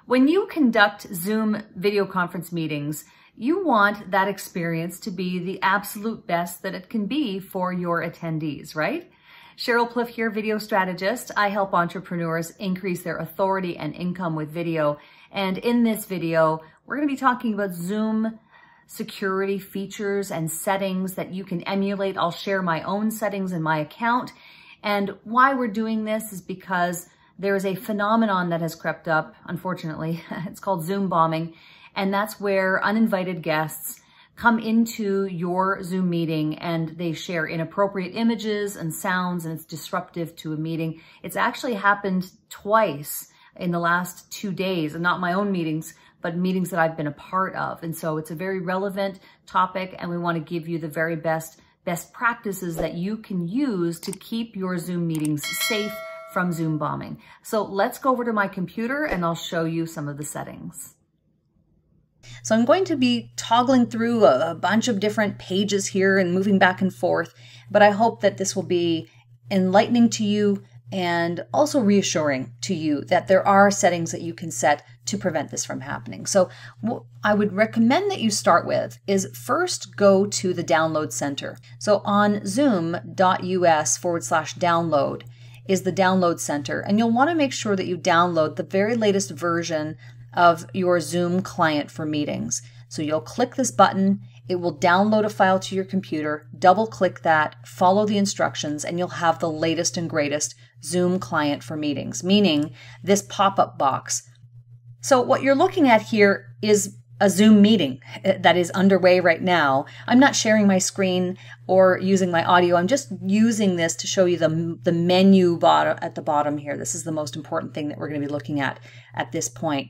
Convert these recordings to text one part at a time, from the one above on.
When you conduct Zoom video conference meetings, you want that experience to be the absolute best that it can be for your attendees, right? Sheryl Plouffe here, video strategist. I help entrepreneurs increase their authority and income with video. And in this video, we're going to be talking about Zoom security features and settings that you can emulate. I'll share my own settings in my account. And why we're doing this is because there is a phenomenon that has crept up, unfortunately. It's called Zoom bombing. And that's where uninvited guests come into your Zoom meeting and they share inappropriate images and sounds, and it's disruptive to a meeting. It's actually happened twice in the last 2 days, and not my own meetings, but meetings that I've been a part of. And so it's a very relevant topic, and we want to give you the very best practices that you can use to keep your Zoom meetings safe from Zoom bombing. So let's go over to my computer and I'll show you some of the settings. So I'm going to be toggling through a bunch of different pages here and moving back and forth, but I hope that this will be enlightening to you and also reassuring to you that there are settings that you can set to prevent this from happening. So what I would recommend that you start with is first go to the download center. So on zoom.us/download is the download center, and you'll want to make sure that you download the very latest version of your Zoom client for meetings. So you'll click this button, it will download a file to your computer, double click that, follow the instructions, and you'll have the latest and greatest Zoom client for meetings, meaning this pop-up box. So what you're looking at here is a Zoom meeting that is underway right now. I'm not sharing my screen or using my audio. I'm just using this to show you the menu at the bottom here. This is the most important thing that we're going to be looking at this point.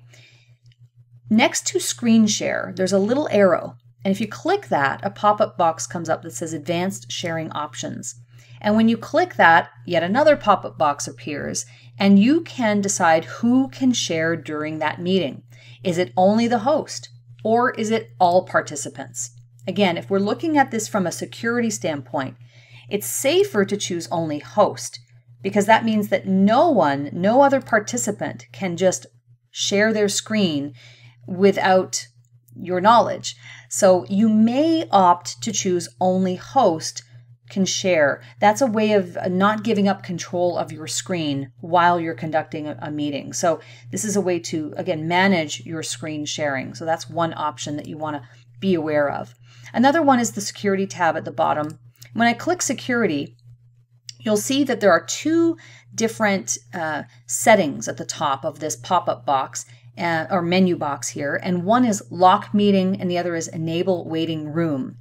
Next to screen share, there's a little arrow. And if you click that, a pop-up box comes up that says advanced sharing options. And when you click that, yet another pop-up box appears, and you can decide who can share during that meeting. Is it only the host, or is it all participants? Again, if we're looking at this from a security standpoint, it's safer to choose only host, because that means that no other participant can just share their screen without your knowledge. So you may opt to choose only host can share. That's a way of not giving up control of your screen while you're conducting a meeting. So this is a way to, again, manage your screen sharing. So that's one option that you want to be aware of. Another one is the security tab at the bottom. When I click security, you'll see that there are two different settings at the top of this pop-up box or menu box here, and one is lock meeting and the other is enable waiting room.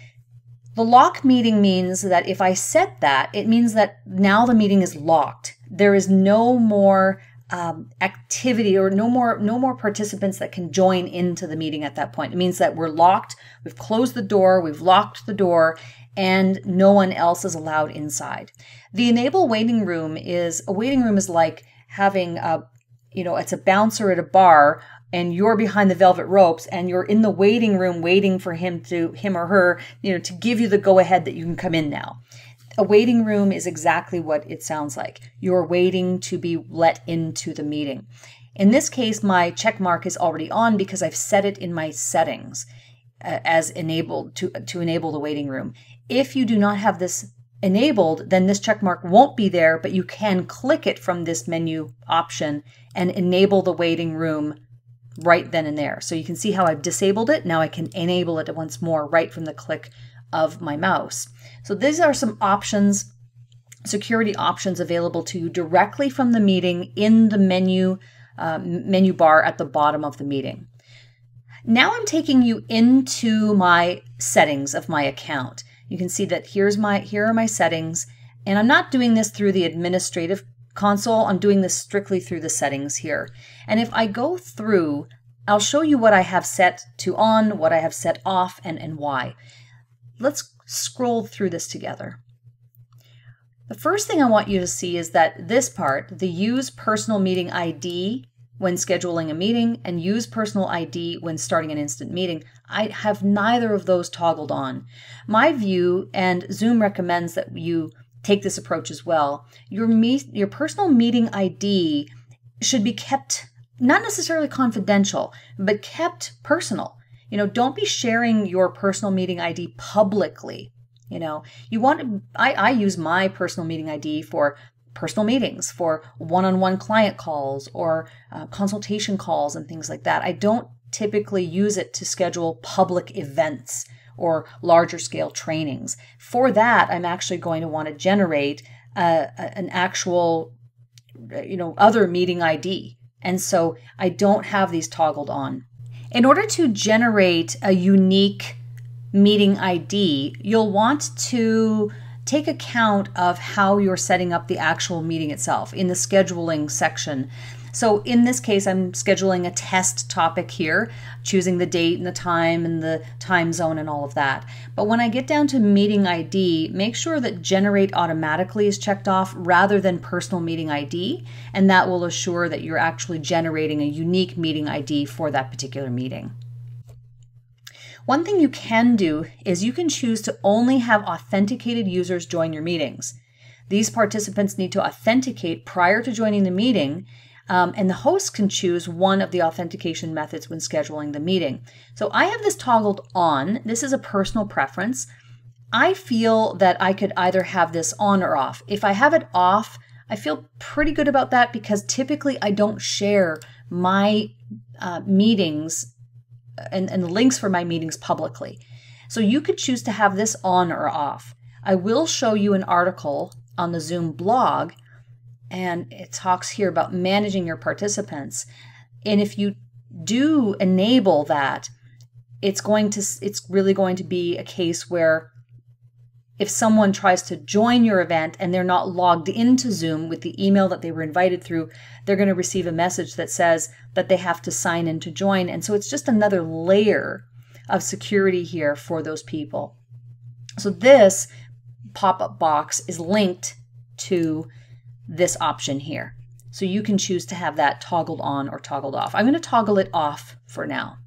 The lock meeting means that if I set that, it means that now the meeting is locked. There is no more activity or no more participants that can join into the meeting at that point. It means that we're locked, we've closed the door, we've locked the door, and no one else is allowed inside. The enable waiting room is like having it's a bouncer at a bar and you're behind the velvet ropes and you're in the waiting room waiting for him or her, to give you the go ahead that you can come in now. A waiting room is exactly what it sounds like. You're waiting to be let into the meeting. In this case, my check mark is already on because I've set it in my settings as enabled to enable the waiting room. If you do not have this enabled, then this check mark won't be there, but you can click it from this menu option and enable the waiting room right then and there. So you can see how I've disabled it. Now I can enable it once more right from the click of my mouse. So these are some options, security options available to you directly from the meeting in the menu bar at the bottom of the meeting. Now I'm taking you into my settings of my account. You can see that here are my settings, and I'm not doing this through the administrative console. I'm doing this strictly through the settings here. And if I go through, I'll show you what I have set to on, what I have set off, and why. Let's scroll through this together. The first thing I want you to see is that this part, the use personal meeting ID when scheduling a meeting and use personal ID when starting an instant meeting, I have neither of those toggled on. My view, and Zoom recommends that you take this approach as well, your personal meeting ID should be kept not necessarily confidential, but kept personal. Don't be sharing your personal meeting ID publicly. I use my personal meeting ID for personal meetings, for one-on-one client calls or consultation calls and things like that. I don't typically use it to schedule public events or larger scale trainings. For that, I'm actually going to want to generate an actual, other meeting ID. And so I don't have these toggled on. In order to generate a unique meeting ID, you'll want to take account of how you're setting up the actual meeting itself in the scheduling section. So in this case, I'm scheduling a test topic here, choosing the date and the time and the time zone and all of that. But when I get down to meeting ID, make sure that generate automatically is checked off rather than personal meeting ID, and that will assure that you're actually generating a unique meeting ID for that particular meeting. One thing you can do is you can choose to only have authenticated users join your meetings. These participants need to authenticate prior to joining the meeting, and the host can choose one of the authentication methods when scheduling the meeting. So I have this toggled on. This is a personal preference. I feel that I could either have this on or off. If I have it off, I feel pretty good about that because typically I don't share my meetings and the links for my meetings publicly. So you could choose to have this on or off. I will show you an article on the Zoom blog, and it talks here about managing your participants. And if you do enable that, it's really going to be a case where if someone tries to join your event and they're not logged into Zoom with the email that they were invited through, they're going to receive a message that says that they have to sign in to join. And so it's just another layer of security here for those people. So this pop-up box is linked to this option here. So you can choose to have that toggled on or toggled off. I'm going to toggle it off for now.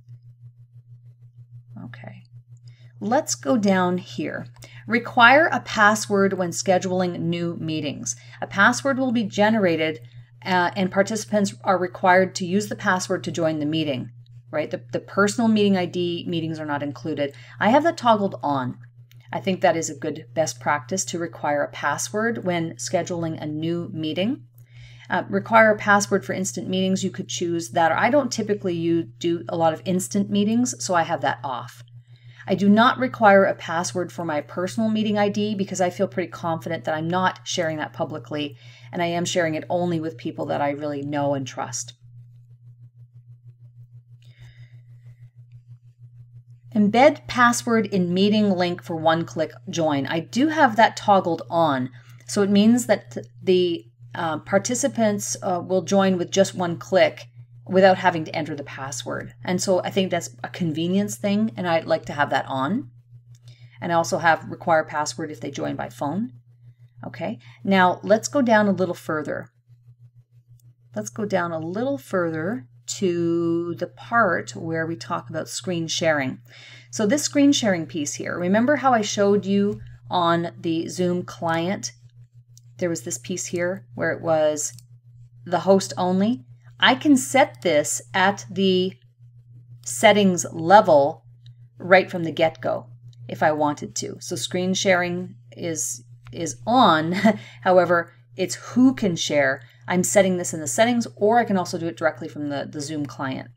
Okay. Let's go down here. Require a password when scheduling new meetings. A password will be generated and participants are required to use the password to join the meeting, right? The personal meeting ID meetings are not included. I have that toggled on. I think that is a good best practice to require a password when scheduling a new meeting. Require a password for instant meetings. You could choose that. Or I don't typically do a lot of instant meetings, so I have that off. I do not require a password for my personal meeting ID because I feel pretty confident that I'm not sharing that publicly, and I am sharing it only with people that I really know and trust. Embed password in meeting link for one-click join. I do have that toggled on, so it means that the participants will join with just one click without having to enter the password. And so I think that's a convenience thing, and I'd like to have that on. And I also have require password if they join by phone. Okay, now let's go down a little further. Let's go down a little further to the part where we talk about screen sharing. So this screen sharing piece here, remember how I showed you on the Zoom client? There was this piece here where it was the host only. I can set this at the settings level right from the get-go if I wanted to. So screen sharing is on. However, it's who can share. I'm setting this in the settings, or I can also do it directly from the Zoom client.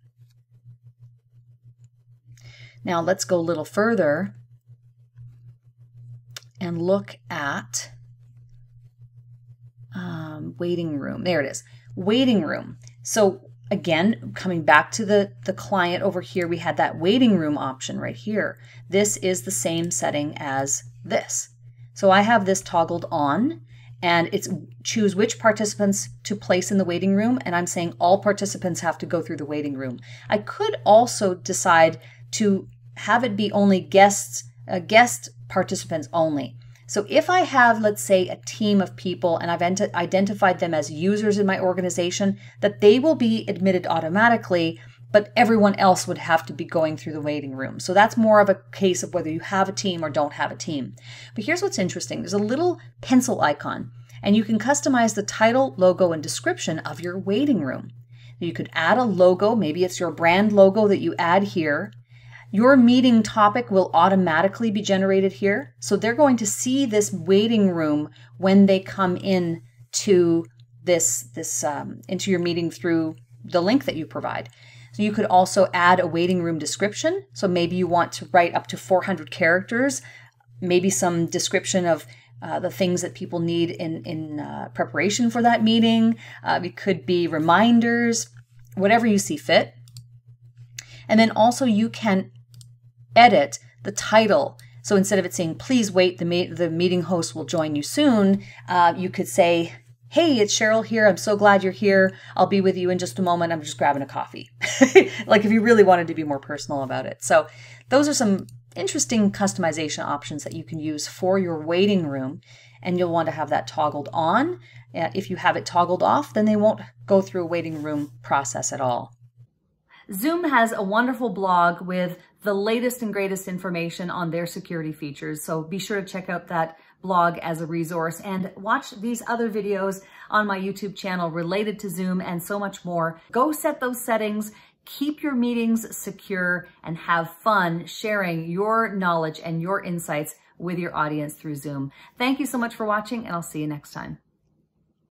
Now let's go a little further and look at waiting room. There it is, waiting room. So again, coming back to the client over here, we had that waiting room option right here. This is the same setting as this. So I have this toggled on, and it's choose which participants to place in the waiting room, and I'm saying all participants have to go through the waiting room. I could also decide to have it be only guest participants only. So if I have, let's say, a team of people and I've identified them as users in my organization, that they will be admitted automatically, but everyone else would have to be going through the waiting room. So that's more of a case of whether you have a team or don't have a team. But here's what's interesting. There's a little pencil icon, and you can customize the title, logo, and description of your waiting room. You could add a logo. Maybe it's your brand logo that you add here. Your meeting topic will automatically be generated here. So they're going to see this waiting room when they come in to into your meeting through the link that you provide. So you could also add a waiting room description. So maybe you want to write up to 400 characters, maybe some description of the things that people need in preparation for that meeting. It could be reminders, whatever you see fit. And then also you can edit the title. So instead of it saying, please wait, the meeting host will join you soon, you could say, hey, it's Sheryl here. I'm so glad you're here. I'll be with you in just a moment. I'm just grabbing a coffee. Like if you really wanted to be more personal about it. So those are some interesting customization options that you can use for your waiting room. And you'll want to have that toggled on. If you have it toggled off, then they won't go through a waiting room process at all. Zoom has a wonderful blog with the latest and greatest information on their security features. So be sure to check out that blog as a resource and watch these other videos on my YouTube channel related to Zoom and so much more. Go set those settings, keep your meetings secure, and have fun sharing your knowledge and your insights with your audience through Zoom. Thank you so much for watching, and I'll see you next time.